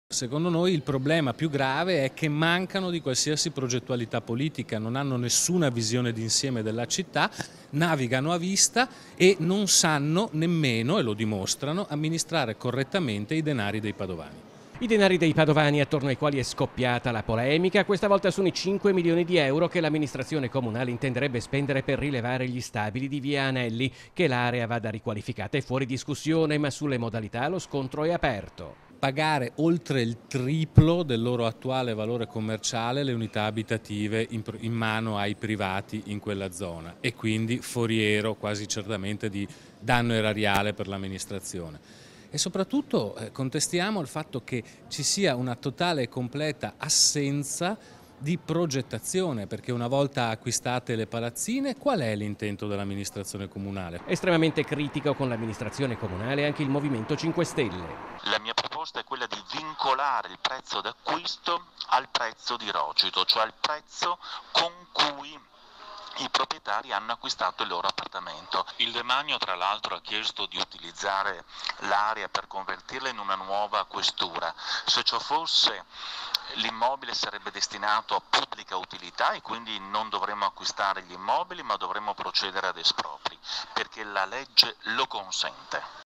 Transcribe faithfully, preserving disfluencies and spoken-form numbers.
Secondo noi il problema più grave è che mancano di qualsiasi progettualità politica, non hanno nessuna visione d'insieme della città, navigano a vista e non sanno nemmeno, e lo dimostrano, amministrare correttamente i denari dei padovani. I denari dei padovani attorno ai quali è scoppiata la polemica, questa volta sono i cinque milioni di euro che l'amministrazione comunale intenderebbe spendere per rilevare gli stabili di via Anelli. Che l'area vada riqualificata è fuori discussione, ma sulle modalità lo scontro è aperto. Pagare oltre il triplo del loro attuale valore commerciale le unità abitative in, in mano ai privati in quella zona e quindi foriero quasi certamente di danno erariale per l'amministrazione. E soprattutto eh, contestiamo il fatto che ci sia una totale e completa assenza di progettazione, perché una volta acquistate le palazzine, qual è l'intento dell'amministrazione comunale? Estremamente critico con l'amministrazione comunale anche il Movimento cinque Stelle. La mia proposta è quella di vincolare il prezzo d'acquisto al prezzo di rogito, cioè al prezzo con cui i proprietari hanno acquistato il loro appartamento. Il demanio tra l'altro ha chiesto di utilizzare l'area per convertirla in una nuova questura. Se ciò fosse, l'immobile sarebbe destinato a pubblica utilità e quindi non dovremmo acquistare gli immobili ma dovremmo procedere ad espropri, perché la legge lo consente.